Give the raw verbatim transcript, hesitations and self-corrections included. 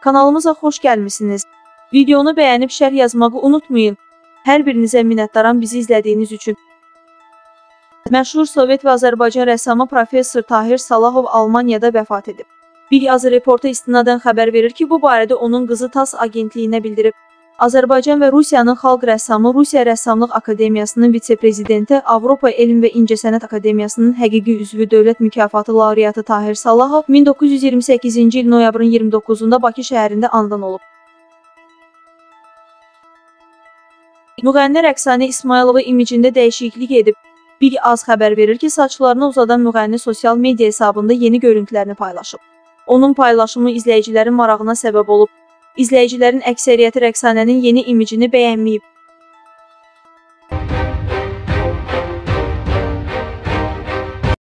Kanalımıza xoş gəlmisiniz. Videonu bəyənib şərh yazmağı unutmayın. Hər birinizə minnətdaram bizi izlədiyiniz üçün. Məşhur Sovet və Azərbaycan rəssamı Professor Tahir Salahov Almaniyada vəfat edib. Bir Azı Reporta istinadən xəbər verir ki, bu barədə onun qızı TASS agentliyinə bildirib. Azərbaycan və Rusiyanın xalq rəssamı, Rusiya Rəssamlıq Akademiyasının vitse-prezidenti, Avropa Elm və İncəsənət Akademiyasının həqiqi üzvü dövlət mükafatı laureatı Tahir Salahov min doqquz yüz iyirmi səkkizinci il noyabrın iyirmi doqquzunda Bakı şəhərində anadan olub. Müğənni Rəqsanə İsmayılova imicində dəyişiklik edib. Bir Az xəbər verir ki, saçlarını uzadan müğənni sosial media hesabında yeni görüntülərini paylaşıb. Onun paylaşımı izləyicilərin marağına səbəb olub. İzləyicilərin əksəriyyəti Rəqsanənin yeni imicini bəyənməyib.